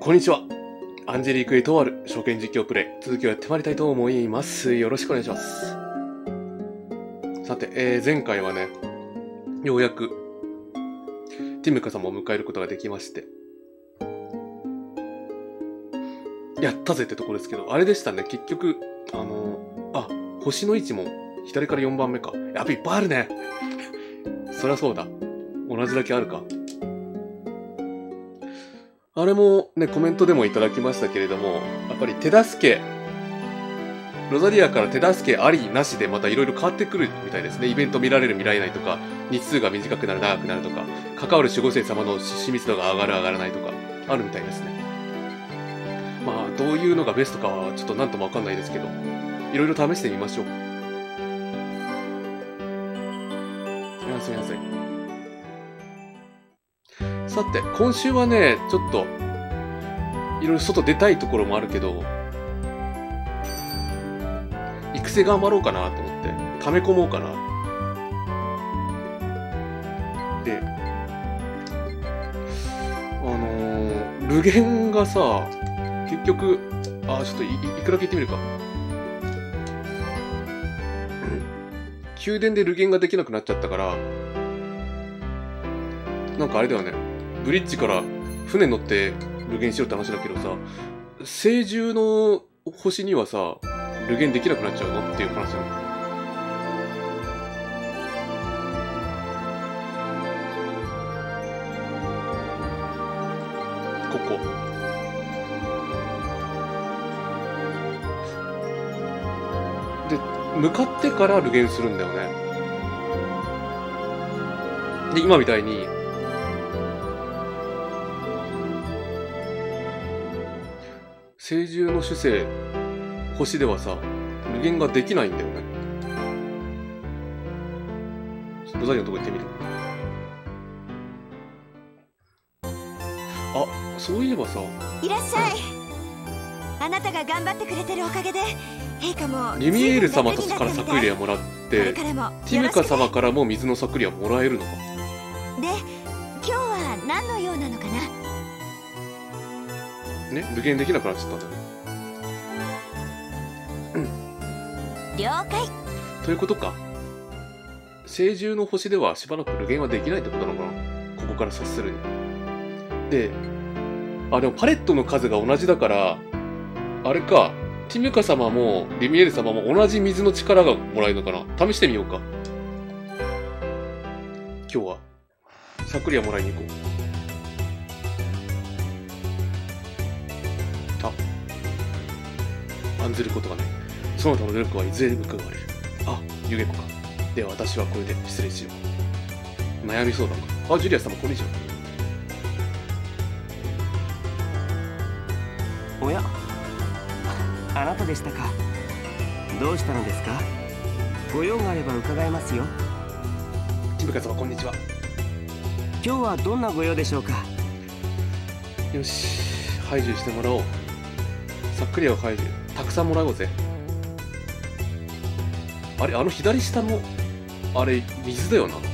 こんにちは。アンジェリーク・エトワール、証券実況プレイ。続きをやってまいりたいと思います。よろしくお願いします。さて、前回はね、ようやく、ティムカ様を迎えることができまして。やったぜってところですけど、あれでしたね、結局、星の位置も左から4番目か。やっぱいっぱいあるね。そりゃそうだ。同じだけあるか。あれもね、コメントでもいただきましたけれども、やっぱり手助け、ロザリアから手助けありなしでまたいろいろ変わってくるみたいですね。イベント見られる見られないとか、日数が短くなる長くなるとか、関わる守護聖様の親密度が上がる上がらないとか、あるみたいですね。まあ、どういうのがベストかはちょっとなんともわかんないですけど、いろいろ試してみましょう。すみません。さて、今週はね、ちょっと、いろいろ外出たいところもあるけど、育成頑張ろうかなと思って、溜め込もうかな。で、ルゲンがさ、結局、ちょっといくらけ言ってみるか。宮殿でルゲンができなくなっちゃったから、なんかあれだよね。ブリッジから船乗ってルゲンしようって話だけどさ、聖獣の星にはさ、ルゲンできなくなっちゃうのっていう話なの。ここ。で、向かってからルゲンするんだよね。で、今みたいに、聖獣の主星、星ではさ、無限ができないんだよね。ロザリアのとこ行ってみる。あ、そういえばさ。 いらっしゃい。あなたが頑張ってくれてるおかげで、陛下もリミエール様からサクリアもらって、ティムカ様からも水のサクリアもらえるのか。 で、今日は何の用なのかな。 ね、無限できなくなっちゃったんだよね。 了解。 ということか。聖獣の星ではしばらく無限はできないってことなのかな、ここから察するに。で、でもパレットの数が同じだから、あれか、ティムカ様もリミエール様も同じ水の力がもらえるのかな。試してみようか。今日は、サクリアもらいに行こう。案ずることがない。その他の努力はいずれ報われる。ユゲコか。では私はこれで失礼しよう。悩み相談か。ジュリア様こんにちは。 おや、あなたでしたか。どうしたのですか。ご用があれば伺いますよ。 ティムカ様こんにちは。 今日はどんなご用でしょうか。 よし、排除してもらおう。サクリアを排除。たくさんもらおうぜ。あれ、左下の、あれ、水だよな。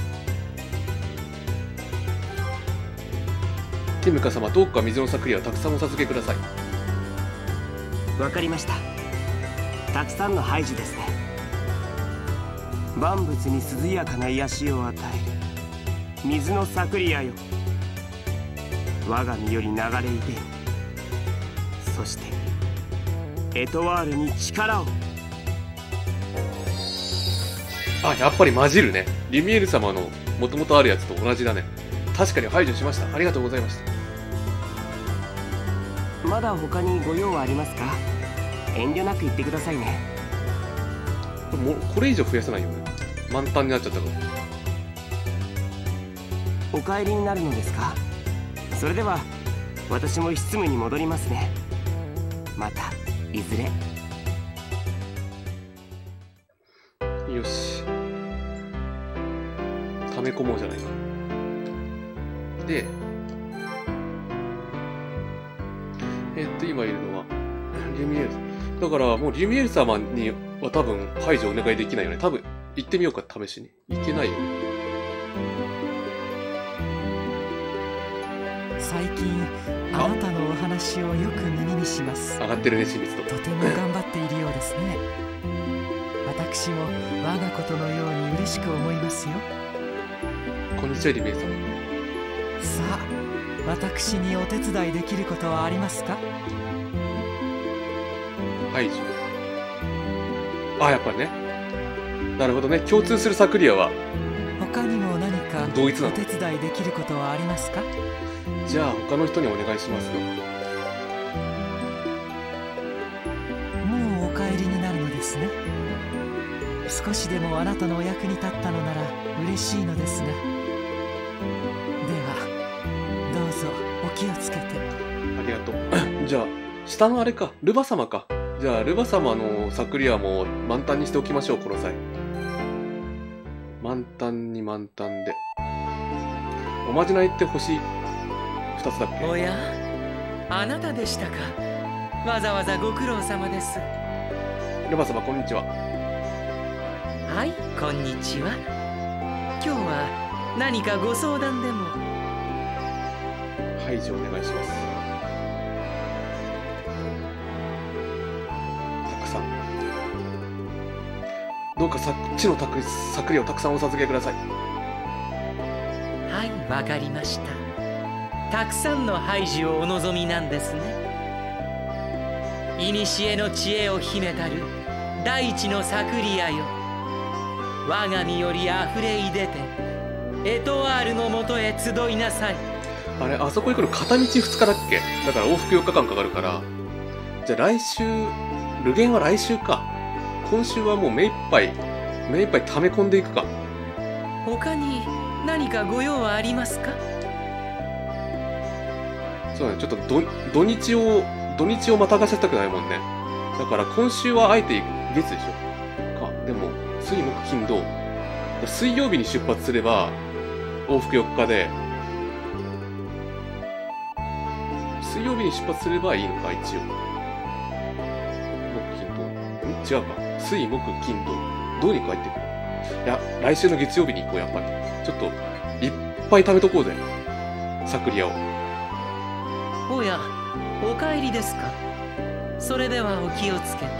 ティムカ様、どうか水のサクリアをたくさんお授けください。 わかりました。たくさんの排除ですね。万物に涼やかな癒しを与える水のサクリアよ。我が身より流れいで、そしてエトワールに力を。 やっぱり混じるね。リミエール様のもともとあるやつと同じだね。確かに排除しました。ありがとうございました。 まだ他にご用はありますか。遠慮なく言ってくださいね。 もうこれ以上増やせないよね。満タンになっちゃったから。 お帰りになるのですか。それでは私も執務に戻りますね。またいずれ。 よし。溜め込もうじゃないか。で、今いるのは、リュミエール。だから、もうリュミエール様には多分排除お願いできないよね。多分、行ってみようか、試しに。行けないよね。 最近あなたのお話をよく耳にします。 上がってるね、親密度。 とても頑張っているようですね。私も我がことのように嬉しく思いますよ。 こんにちは、リベイ様。 さあ、私にお手伝いできることはありますか？ 排除。あ、やっぱりね。なるほどね。共通するサクリアは他にも何か同一なの。 お手伝いできることはありますか？ じゃあ他の人にお願いしますよ。 もうお帰りになるのですね。少しでもあなたのお役に立ったのなら嬉しいのですが。ではどうぞお気をつけて。 ありがとう。じゃあ下のあれか、ルバ様か。じゃあルバ様のサクリアも満タンにしておきましょう、この際。満タンに満タンで。おまじないって星2つだっけ？ おや、あなたでしたか。わざわざご苦労様です。 ルバ様、こんにちは。 はい、こんにちは。今日は何かご相談でも？ 排除お願いします。たくさん。どうか地のサクリアをたくさんお授けください。 はい、わかりました。たくさんのハイジをお望みなんですね。古の知恵を秘めたる大地のサクリアよ、我が身よりあふれいでてエトワールのもとへ集いなさい。 あれ、あそこ行くの片道2日だっけ？だから往復4日間かかるから。じゃあ来週、ルゲンは来週か。今週はもう目いっぱい溜め込んでいくか。 他に何かご用はありますか？ そうだね、ちょっと土日をまたがせたくないもんね。だから今週はあえて月でしょか。でも水木金土、水曜日に出発すれば往復4日で、水曜日に出発すればいいのか、一応。木金土、違うか。水木金土、どうにか入ってくる。いや、来週の月曜日に行こう、やっぱり。ちょっといっぱい貯めとこうぜ、サクリアを。 おや、お帰りですか。それではお気をつけ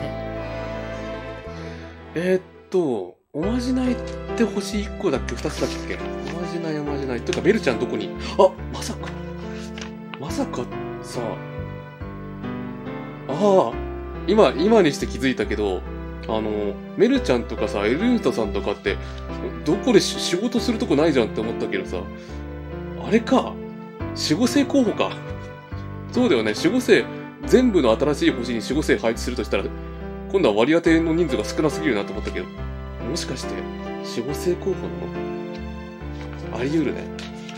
て。 おまじないって星1個だっけ2つだっけ？おまじない。というか、ベルちゃんどこに？あ、まさかさ、今にして気づいたけど、メルちゃんとかさ、エルータさんとかって、どこで仕事するとこないじゃんって思ったけどさ、あれか、守護星候補か。そうだよね、守護星、全部の新しい星に守護星配置するとしたら、今度は割り当ての人数が少なすぎるなと思ったけど、もしかして、守護星候補なの？あり得るね。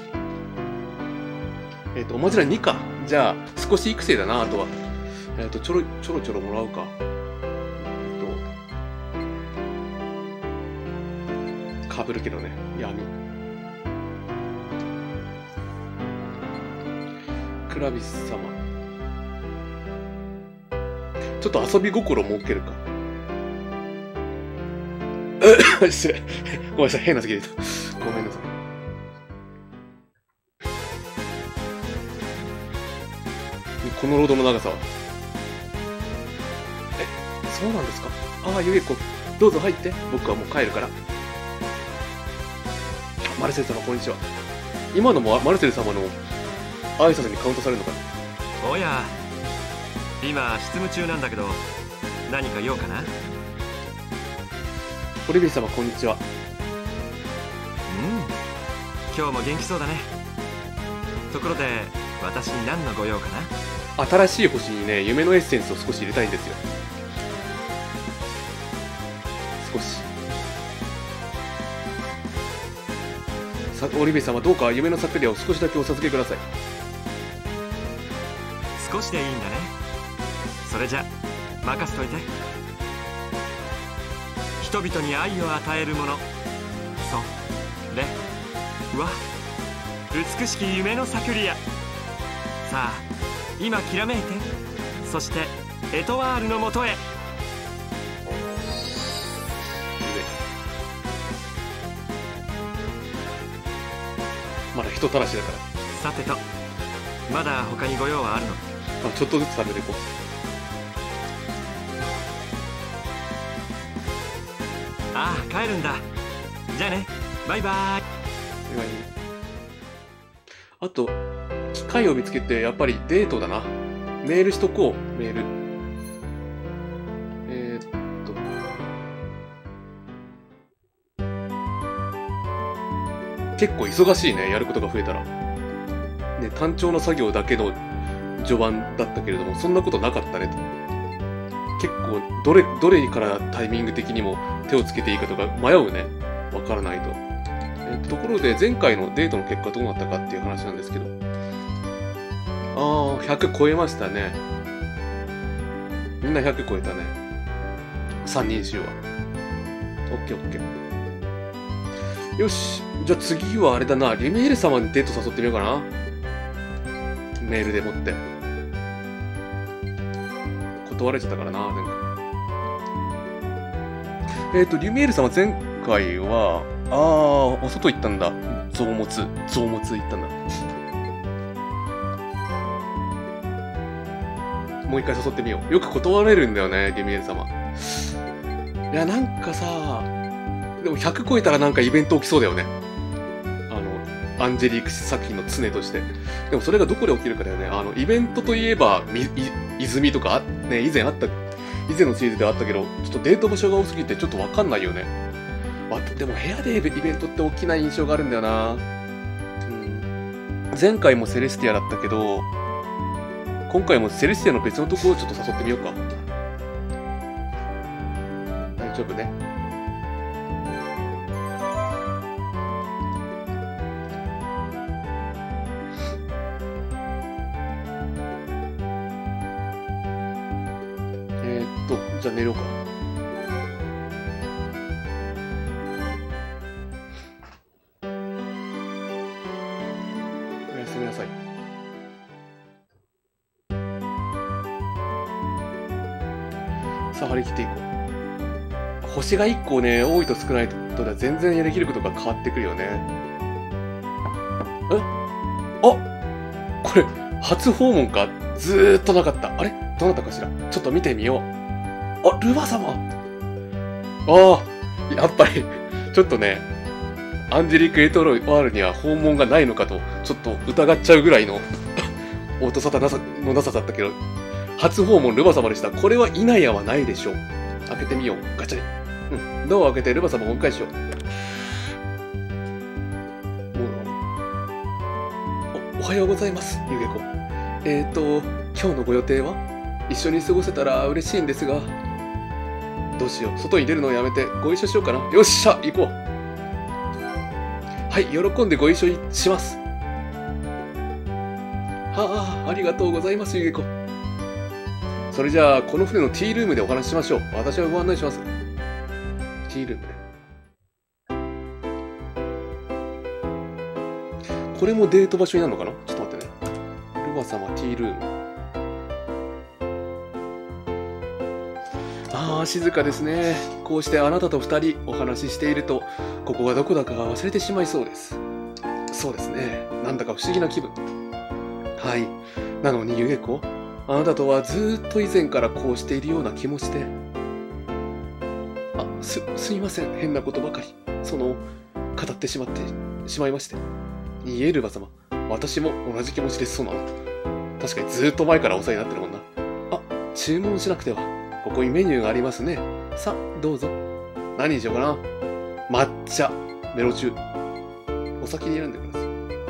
おまじない2か。じゃあ、少し育成だな、あとは。ちょろちょろもらうか。かぶるけどね、闇。クラビス様。ちょっと遊び心設けるか。失礼。ごめんなさい、変な席出た。ごめんなさい。このロードの長さは。そうなんですか。ああ、ゆえこ、どうぞ入って。僕はもう帰るから。マルセル様、こんにちは。今のもマルセル様の挨拶にカウントされるのかな。 おや、今執務中なんだけど、何か用かな。 オリビー様、こんにちは。 今日も元気そうだね。ところで、私に何のご用かな。 新しい星にね、夢のエッセンスを少し入れたいんですよ。少し。オリビー様、どうか夢のサクリアを少しだけお授けください。 少しでいいんだね。それじゃ任せといて。人々に愛を与えるもの、それは美しき夢のサクリア。さあ今きらめいて、そしてエトワールのもとへ。 まだ人たらしだから。 さてと、 まだ他にご用はあるの？ あ、ちょっとずつ食べていこう。 ああ、帰るんだ。じゃあね、バイバイ。 あと、機会を見つけて、やっぱりデートだな。メールしとこう、メール。結構忙しいね、やることが増えたら。ね、単調な作業だけの序盤だったけれども、そんなことなかったねと。結構、どれからタイミング的にも手をつけていいかとか迷うね。わからないと。ところで、前回のデートの結果どうなったかっていう話なんですけど。100超えましたね。みんな100超えたね。3人衆は。オッケーオッケー。よし。じゃあ次はあれだな。リュミエール様にデート誘ってみようかな。メールでもって。断られちゃったからな、なんか。リュミエール様前回は、お外行ったんだ。臓物行ったんだ。もう一回誘ってみよう。よく断られるんだよね、リュミエール様。いや、なんかさ、でも100超えたらなんかイベント起きそうだよね。アンジェリーク作品の常として。でもそれがどこで起きるかだよね。イベントといえば、泉とか、ね、以前のシリーズではあったけど、ちょっとデート場所が多すぎてちょっとわかんないよね。でも部屋でイベントって大きな印象があるんだよな。前回もセレスティアだったけど、今回もセレスティアの別のところをちょっと誘ってみようか。大丈夫ね。じゃあ寝ろうか。おやすみなさい。さあ、張り切っていこう。星が1個ね、多いと少ないとでは全然できることが変わってくるよね。これ、初訪問か？ずーっとなかった。あれ？どなたかしら？ちょっと見てみよう。ルバ様！やっぱり、ちょっとね、アンジェリック・エトロワールには訪問がないのかと、ちょっと疑っちゃうぐらいの音沙汰のなさだったけど、初訪問ルバ様でした。これは否やはないでしょう。開けてみよう。ガチャリ。ドアを開けてルバ様をお迎えしよう。おはようございます、ゆげこ。今日のご予定は？一緒に過ごせたら嬉しいんですが。どうしよう。外に出るのをやめてご一緒しようかな。よっしゃ、行こう。はい、喜んでご一緒します。ありがとうございます、ゆげこ。それじゃあ、この船のティールームでお話ししましょう。私はご案内します。ティールームね。これもデート場所になるのかな？ちょっと待ってね。ルバ様、ティールーム。静かですね。こうしてあなたと二人お話ししていると、ここがどこだか忘れてしまいそうです。そうですね。なんだか不思議な気分。はい。なのに、ゆげこ、あなたとはずーっと以前からこうしているような気もして。すいません。変なことばかり。語ってしまいまして。いいえ、ルバ様。私も同じ気持ちです。そうなの。確かにずーっと前からお世話になってるもんな。注文しなくては。ここにメニューがありますね。さあ、どうぞ。何にしようかな。抹茶、メロチュー。お先に選んでくださ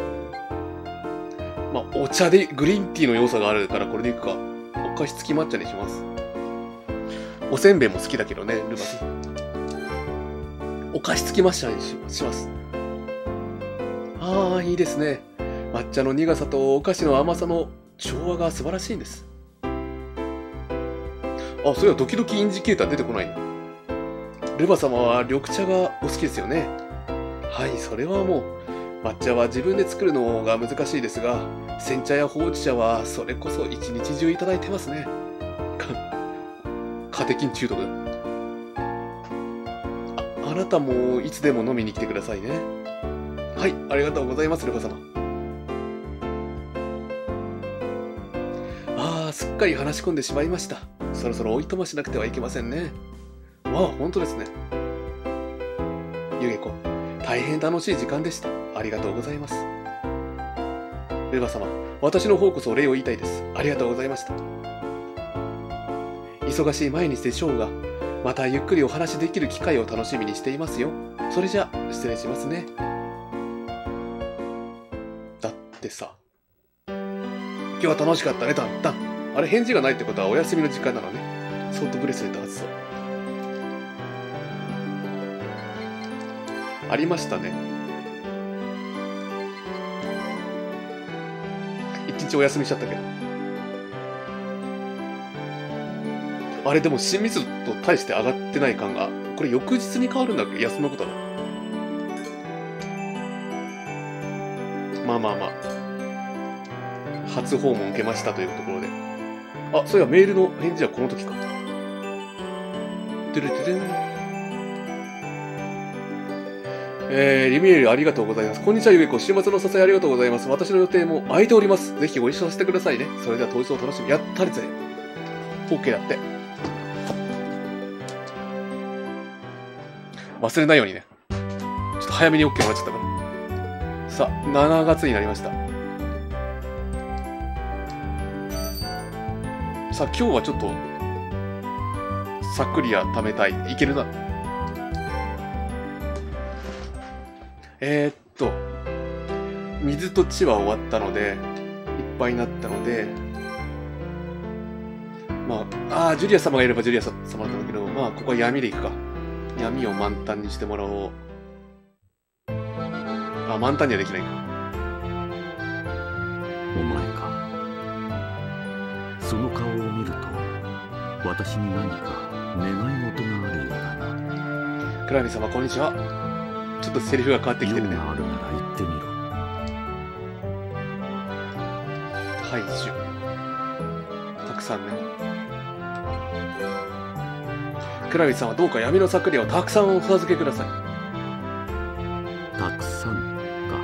い。お茶でグリーンティーの要素があるからこれでいくか。お菓子付き抹茶にします。おせんべいも好きだけどね、ルバさん。お菓子付き抹茶にします。いいですね。抹茶の苦さとお菓子の甘さの調和が素晴らしいんです。それはドキドキインジケーター出てこないの。ルバ様は緑茶がお好きですよね。はい、それはもう、抹茶は自分で作るのが難しいですが、煎茶やほうじ茶はそれこそ一日中いただいてますね。カテキン中毒。あなたもいつでも飲みに来てくださいね。はい、ありがとうございます、ルバ様。 すっかり話し込んでしまいました。そろそろおいとましなくてはいけませんね。わあ、本当ですね。ゆげこ、大変楽しい時間でした。ありがとうございます。ルバ様、私の方こそお礼を言いたいです。ありがとうございました。忙しい毎日でしょうが、またゆっくりお話しできる機会を楽しみにしていますよ。それじゃ、失礼しますね。だってさ、今日は楽しかったね、タンタン。あれ、返事がないってことはお休みの時間なのね。ソートブレスレット外そう。ありましたね。一日お休みしちゃったけど。あれでも親密度と大して上がってない感が、これ翌日に変わるんだっけ？休むことだ。まあまあまあ。初訪問受けましたというところで。あ、そういやメールの返事はこの時か。トゥルトゥルン。リミエルありがとうございます。こんにちは、ゆげこ。週末の支えありがとうございます。私の予定も空いております。ぜひご一緒させてくださいね。それでは当日を楽しみ。やったりぜ。OK だって。忘れないようにね。ちょっと早めに OK もらっちゃったから。さあ、7月になりました。さあ、今日はちょっと、さっくりや貯めたい。いけるな。水と地は終わったので、いっぱいになったので、まあ、ジュリア様がいればジュリア様なんだけど、まあ、ここは闇でいくか。闇を満タンにしてもらおう。あ、満タンにはできないか。 お前か。その顔を見ると、私に何か願い事があるようだな。 クラミ様、こんにちは。ちょっとセリフが変わってきてるね。 用があるなら言ってみろ。 ハイジュ。たくさんね。クラミさんはどうか闇のサクリアをたくさんお授けください。 たくさんか。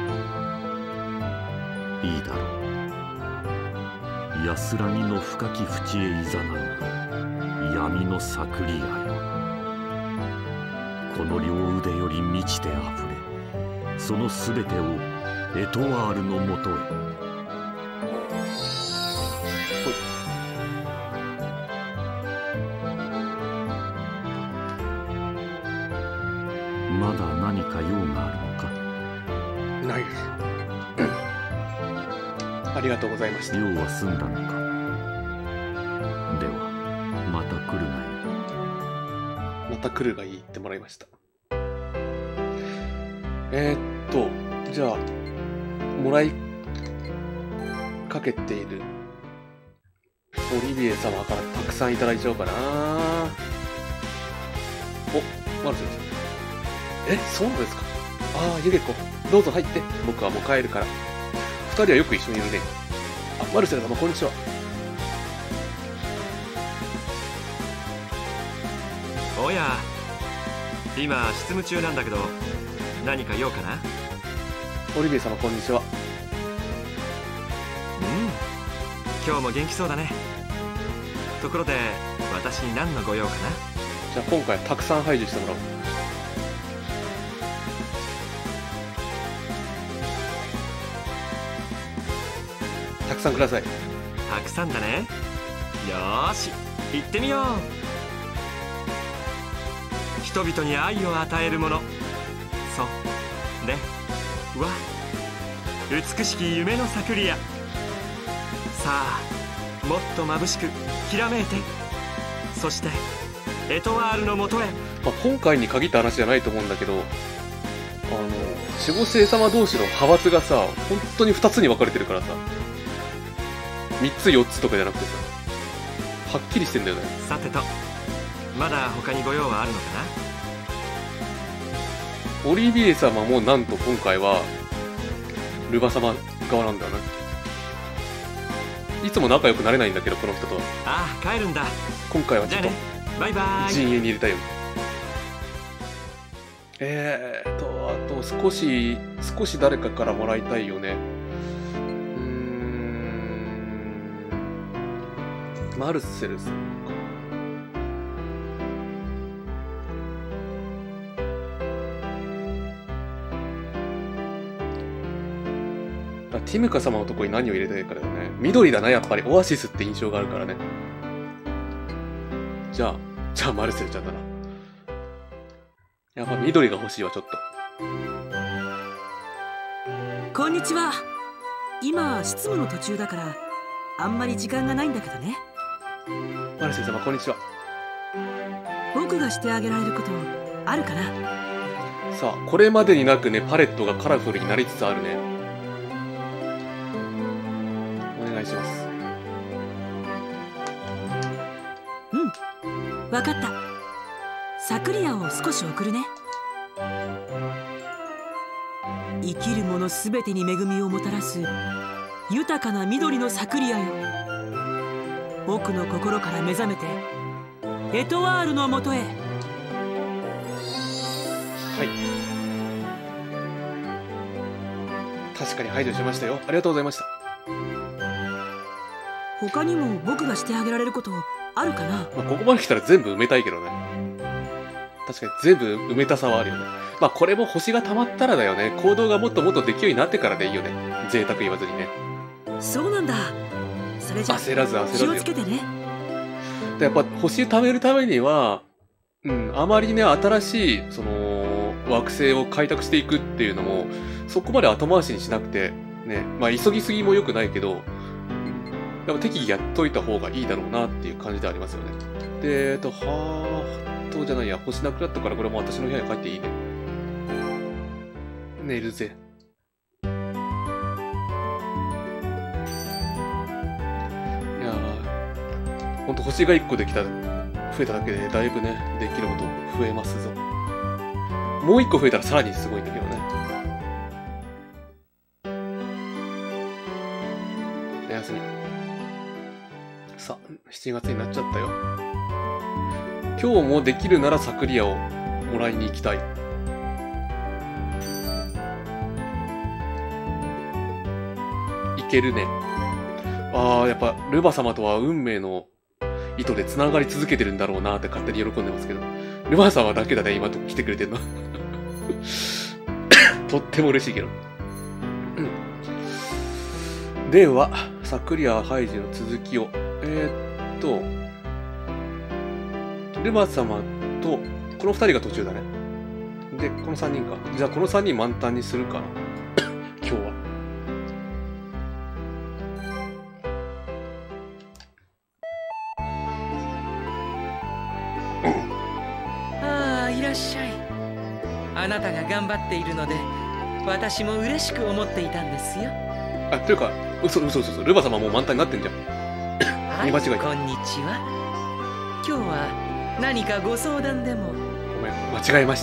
いいだろう。安らぎの深き淵へいざなう闇のサクリアよ。この両腕より満ちてあふれ、そのすべてをエトワールのもとへ。まだ何か用があるのか？ ないです。ありがとうございました。 用は済んだのか？ではまた来るがいい。 また来るがいいってもらいました。じゃあもらいかけているオリビエ様からたくさんいただいちゃおうかな。お、マルセルさん。そうなんですか。ああ、ゆげこ、どうぞ入って。僕はもう帰るから。二人はよく一緒にいるね。あ、マルセル様、こんにちは。 おや、今執務中なんだけど、何か用かな？ オリビエ様、こんにちは。 今日も元気そうだね。ところで、私に何のご用かな？ じゃあ今回はたくさん排除してもらおう。たくさんください。 たくさんだね。よーし、行ってみよう。人々に愛を与えるもの。それは美しき夢のサクリア。さあ、もっと眩しくきらめいて、そしてエトワールのもとへ。 まあ、今回に限った話じゃないと思うんだけど、守護聖様同士の派閥がさ、本当に2つに分かれてるからさ、3つ4つとかじゃなくてさ、はっきりしてんだよね。 さてと、まだ他にご用はあるのかな？ オリビエ様もなんと今回はルバ様側なんだよね。いつも仲良くなれないんだけど、この人とは。 ああ、帰るんだ。 今回はちょっとバイバイ。 陣営に入れたよ。あと少し誰かからもらいたいよね。 マルセルさんか。ティムカ様のとこに何を入れたいからだね。緑だな、やっぱり。オアシスって印象があるからね。じゃあマルセルちゃんだな。やっぱ緑が欲しいわ、ちょっと。 こんにちは。今、執務の途中だから、あんまり時間がないんだけどね。 マルセル様、こんにちは。 僕がしてあげられることあるかな。 さあ、これまでになくね、パレットがカラフルになりつつあるね。お願いします。 わかった。サクリアを少し送るね。生きるものすべてに恵みをもたらす豊かな緑のサクリアよ。僕の心から目覚めてエトワールのもとへ。 はい。確かに排除しましたよ。ありがとうございました。 他にも僕がしてあげられることあるかな。 まあ、ここまで来たら全部埋めたいけどね。確かに全部埋めたさはあるよね。まあこれも星が溜まったらだよね。行動がもっともっとできるようになってからでいいよね。贅沢言わずにね。 そうなんだ。それじゃ焦らず気をつけてね。 でやっぱ星貯めるためには、あまりね、新しい、惑星を開拓していくっていうのも、そこまで後回しにしなくて、ね、まあ急ぎすぎも良くないけど、やっぱ適宜やっといた方がいいだろうなっていう感じでありますよね。で、じゃないや、星なくなったからこれも私の部屋に帰っていいね。寝るぜ。いやー、ほんと星が1個できた、増えただけでだいぶね、できること増えますぞ。もう1個増えたらさらにすごいんだけどね。おやすみ。さあ、7月になっちゃったよ。今日もできるならサクリアをもらいに行きたい。いけるね。ああ、やっぱルバ様とは運命の糸で繋がり続けてるんだろうなって勝手に喜んでますけど。ルバ様だけだね、今来てくれてるの。とっても嬉しいけど。では、サクリアハイジの続きを。ルバ様と、この2人が途中だね。で、この3人か。じゃあこの3人満タンにするかな。今日は。 ああ、いらっしゃい。あなたが頑張っているので、私も嬉しく思っていたんですよ。 あ、というか、嘘。ルバ様もう満タンになってんじゃん。 はい、 見間違い。 こんにちは。今日は何かご相談でも。 ごめん、間違えました。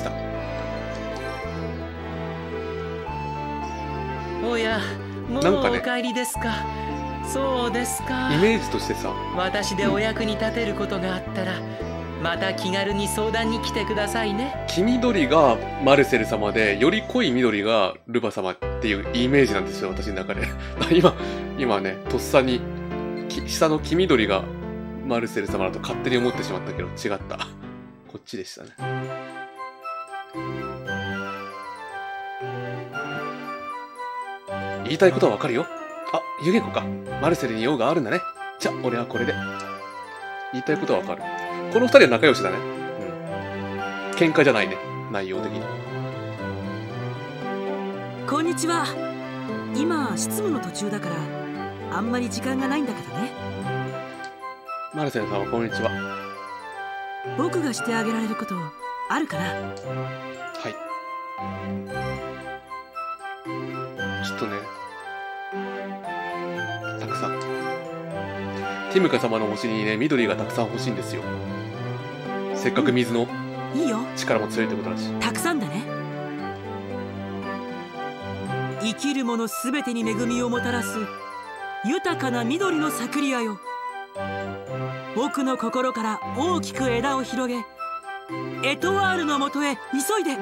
おや、もうお帰りですか。そうですか。 イメージとしてさ、 私でお役に立てることがあったら、また気軽に相談に来てくださいね。 黄緑がマルセル様で、より濃い緑がルバ様っていうイメージなんですよ、私の中で。今ね、とっさに、下の黄緑がマルセル様だと勝手に思ってしまったけど、違った。こっちでしたね。言いたいことはわかるよ。あ、湯気子か。マルセルに用があるんだね。じゃ、俺はこれで。言いたいことはわかる。この二人は仲良しだね。喧嘩じゃないね。内容的に。 こんにちは。今、執務の途中だから、あんまり時間がないんだけどね。 マルセルさんはこんにちは。 僕がしてあげられることあるかな。 はい。ちょっとね、たくさん。ティムカ様の星にね、緑がたくさん欲しいんですよ。せっかく水のいいよ。 力も強いってことだし。 たくさんだね。生きるものすべてに恵みをもたらす豊かな緑のサクリアよ。僕の心から大きく枝を広げ、エトワールのもとへ急いで。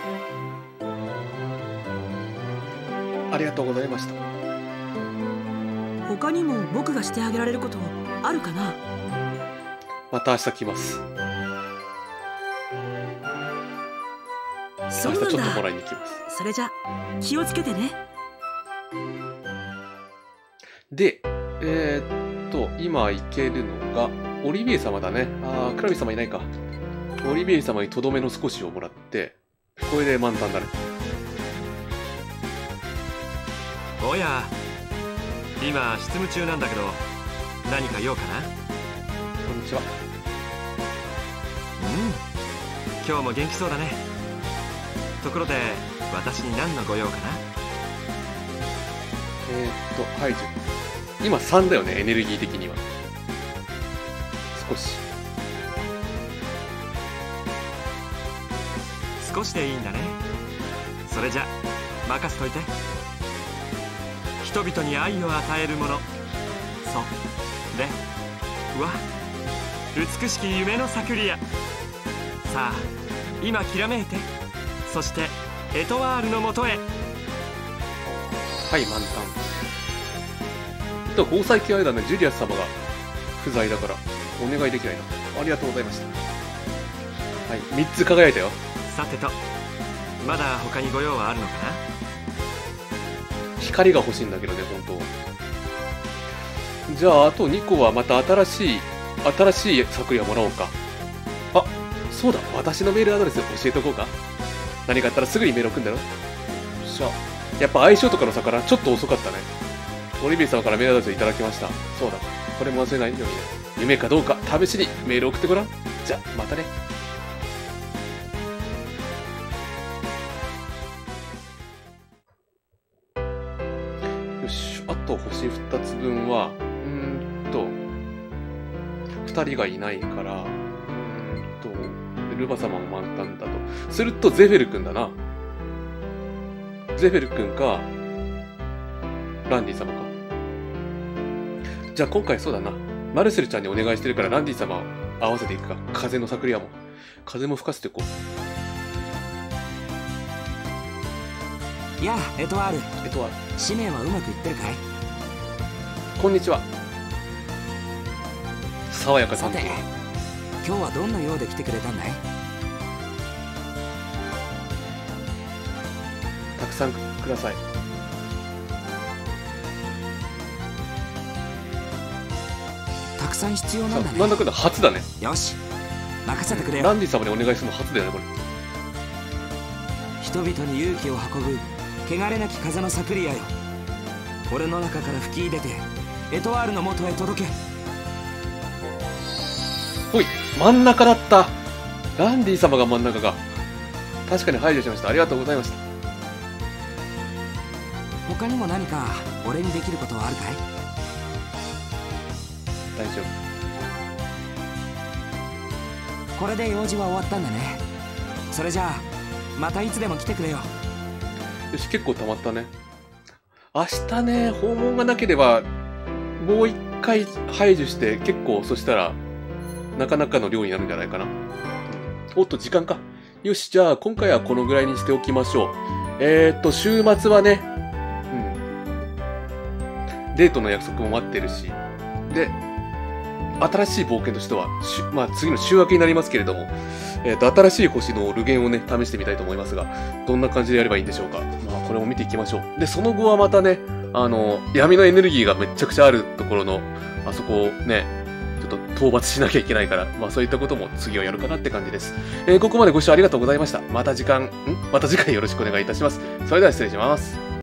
ありがとうございました。 他にも僕がしてあげられることあるかな？ また明日来ます。 そうなん明日ちょっともだ。 らいに来ます。 それじゃ気をつけてね。 で、今行けるのが、オリビエ様だね。クラビ様いないか。オリビエ様にとどめの少しをもらって、これで満タンだね。 おや、今執務中なんだけど、何か用かな？ こんにちは。 今日も元気そうだね。ところで、私に何のご用かな？ 排除。今3だよね、エネルギー的には。少し。 少しでいいんだね。それじゃ任せといて。人々に愛を与えるもの、それは美しき夢のサクリア。さあ今きらめいて、そしてエトワールのもとへ。 はい、満タン。交際期間だね、ジュリアス様が不在だからお願いできないな。ありがとうございました。はい、3つ輝いたよ。 さてと、まだ他にご用はあるのかな？ 光が欲しいんだけどね、本当。じゃああと2個はまた新しいサクリアもらおうか。あ、そうだ、私のメールアドレス教えておこうか。何かあったらすぐにメール送るんだろ。よっしゃ。やっぱ相性とかの差からちょっと遅かったね。オリビエ様からメールアドレスをいただきました。そうだ、これも忘れないようにね。夢かどうか試しにメール送ってごらん。じゃあまたね。よし、あと星2つ分は2人がいないから、ルバ様も満タンだとするとゼフェル君だな。ゼフェル君かランディ様か。じゃあ今回そうだな、マルセルちゃんにお願いしてるからランディ様を合わせていくか。風のサクリアも風も吹かせていこう。 やあ、エトワール。使命はうまくいってるかい？ こんにちは。爽やかさん。 さて、今日はどんな用で来てくれたんだい？ たくさんください。 たくさん必要なんだね。 なんだかんだ初だね。 よし、任せてくれよ。 ランディ様にお願いするの初だよね、これ。 人々に勇気を運ぶ汚れなき風のサクリアよ。俺の中から吹き出てエトワールの元へ届け。 ほい、真ん中だった。ランディ様が真ん中か。確かに排除しました。ありがとうございました。 他にも何か俺にできることはあるかい？ 大丈夫。 これで用事は終わったんだね。それじゃあまたいつでも来てくれよ。 よし、結構溜まったね。明日ね、訪問がなければもう一回排除して、結構そしたらなかなかの量になるんじゃないかな。おっと、時間か。よし、じゃあ今回はこのぐらいにしておきましょう。週末はね、デートの約束も待ってるし、で、新しい冒険としては、次の週明けになりますけれども、新しい星のルゲンをね、試してみたいと思いますが、どんな感じでやればいいんでしょうか。これも見ていきましょう。で、その後はまたね、闇のエネルギーがめちゃくちゃあるところの、あそこをね、ちょっと討伐しなきゃいけないから、そういったことも次はやるかなって感じです。ここまでご視聴ありがとうございました。また次回よろしくお願いいたします。それでは失礼します。